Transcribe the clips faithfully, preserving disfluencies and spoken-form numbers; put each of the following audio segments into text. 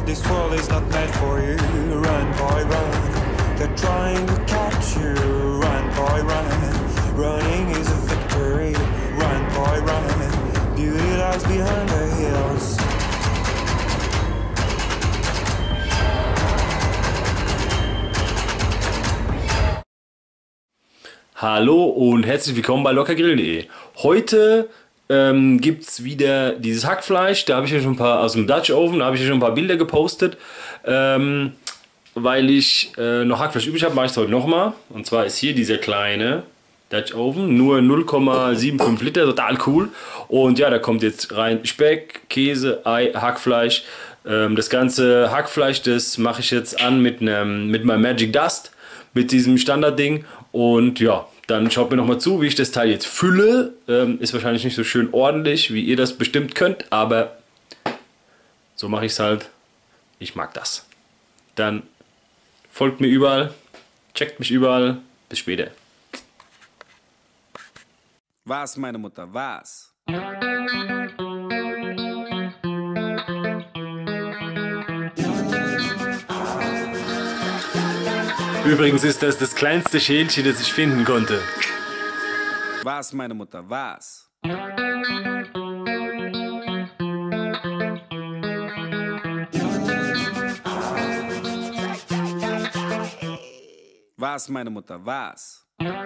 This world is not meant for you. Run, boy, run. They're trying to catch you. Run, boy, run. Running is a victory. Run, boy, run. Beauty lies behind the hills. Hallo und herzlich willkommen bei lockergrillen punkt de. Heute ähm, gibt es wieder dieses Hackfleisch. Da habe ich ja schon ein paar aus dem Dutch Oven, da habe ich ja schon ein paar Bilder gepostet. Ähm, weil ich äh, noch Hackfleisch übrig habe, mache ich es heute nochmal. Und zwar ist hier dieser kleine Dutch Oven, nur null Komma fünfundsiebzig Liter, total cool. Und ja, da kommt jetzt rein Speck, Käse, Ei, Hackfleisch. Ähm, das ganze Hackfleisch, das mache ich jetzt an mit, einem, mit meinem Magic Dust, mit diesem Standardding. Und ja, dann schaut mir nochmal zu, wie ich das Teil jetzt fülle. Ähm, ist wahrscheinlich nicht so schön ordentlich, wie ihr das bestimmt könnt, aber so mache ich es halt. Ich mag das. Dann folgt mir überall, checkt mich überall. Bis später. Was, meine Mutter, was? Übrigens ist das das kleinste Schälchen, das ich finden konnte. Was, meine Mutter, was? Was, meine Mutter, was?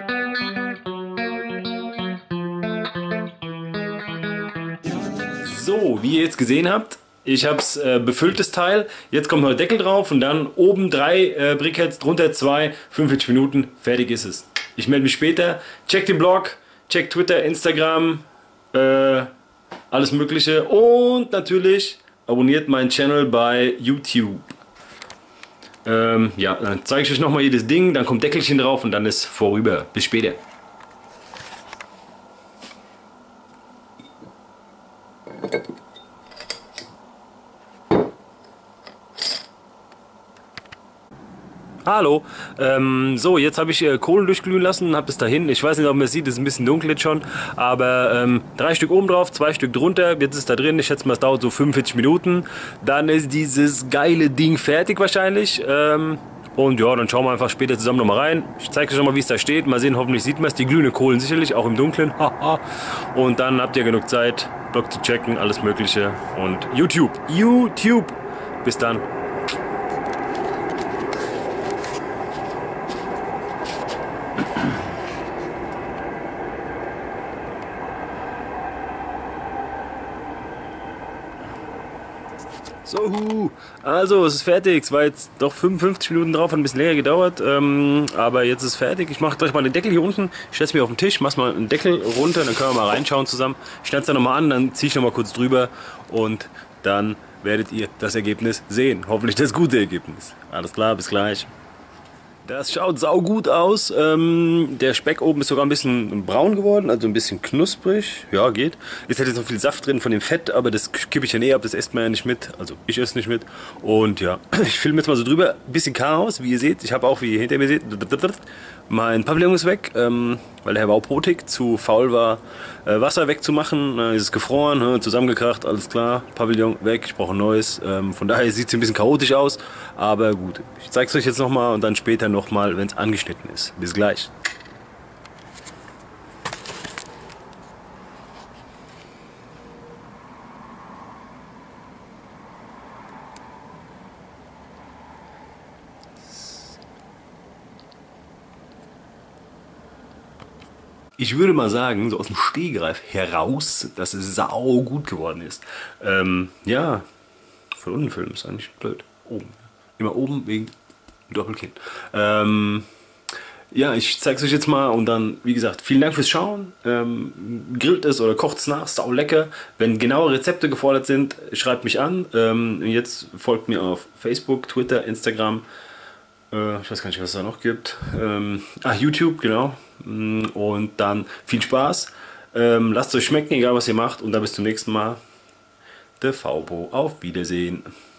So, wie ihr jetzt gesehen habt, ich habe es äh, befüllt, das Teil. Jetzt kommt noch der Deckel drauf und dann oben drei äh, Briquettes, drunter zwei, fünfundvierzig Minuten, fertig ist es. Ich melde mich später. Checkt den Blog, checkt Twitter, Instagram, äh, alles Mögliche und natürlich abonniert meinen Channel bei YouTube. Ähm, ja, dann zeige ich euch nochmal jedes Ding, dann kommt Deckelchen drauf und dann ist vorüber. Bis später. Hallo, ähm, so jetzt habe ich äh, Kohle durchglühen lassen, habe es dahin, ich weiß nicht, ob man es sieht, es ist ein bisschen dunkel jetzt schon, aber ähm, drei Stück oben drauf, zwei Stück drunter, jetzt ist da drin, ich schätze mal, es dauert so fünfundvierzig Minuten, dann ist dieses geile Ding fertig wahrscheinlich, ähm, und ja, dann schauen wir einfach später zusammen nochmal rein, ich zeige euch nochmal, wie es da steht, mal sehen, hoffentlich sieht man es, die glühenden Kohlen sicherlich, auch im Dunkeln, und dann habt ihr genug Zeit, Blog zu checken, alles Mögliche und YouTube, YouTube, bis dann. So, also es ist fertig, es war jetzt doch fünfundfünfzig Minuten drauf, hat ein bisschen länger gedauert, ähm, aber jetzt ist es fertig. Ich mache gleich mal den Deckel hier unten, ich setze mich auf den Tisch, mache mal einen Deckel runter, dann können wir mal reinschauen zusammen. Ich schneide es dann nochmal an, dann ziehe ich nochmal kurz drüber und dann werdet ihr das Ergebnis sehen. Hoffentlich das gute Ergebnis. Alles klar, bis gleich. Das schaut saugut aus. Ähm, der Speck oben ist sogar ein bisschen braun geworden, also ein bisschen knusprig. Ja, geht. Ist halt jetzt noch viel Saft drin von dem Fett, aber das kippe ich ja eh ab, das esst man ja nicht mit. Also ich esse nicht mit. Und ja, ich filme jetzt mal so drüber. Ein bisschen Chaos, wie ihr seht. Ich habe auch, wie ihr hinter mir seht, mein Pavillon ist weg, ähm, weil der Herr Baupotik zu faul war, äh, Wasser wegzumachen. Äh, ist es gefroren, äh, zusammengekracht, alles klar. Pavillon weg, ich brauche ein neues. Ähm, von daher sieht es ein bisschen chaotisch aus. Aber gut, ich zeige es euch jetzt nochmal und dann später nochmal, wenn es angeschnitten ist. Bis gleich. Ich würde mal sagen, so aus dem Stehgreif heraus, dass es sau gut geworden ist. Ähm, ja, von unten filmen ist eigentlich blöd. Oben. Immer oben wegen Doppelkinn. Ähm, ja, ich zeige es euch jetzt mal und dann, wie gesagt, vielen Dank fürs Schauen. Ähm, grillt es oder kocht es nach, sau lecker. Wenn genaue Rezepte gefordert sind, schreibt mich an. Ähm, jetzt folgt mir auf Facebook, Twitter, Instagram. Äh, ich weiß gar nicht, was es da noch gibt. Ähm, ach, YouTube, genau. Und dann viel Spaß. Ähm, lasst es euch schmecken, egal was ihr macht. Und dann bis zum nächsten Mal. Der Faubo. Auf Wiedersehen.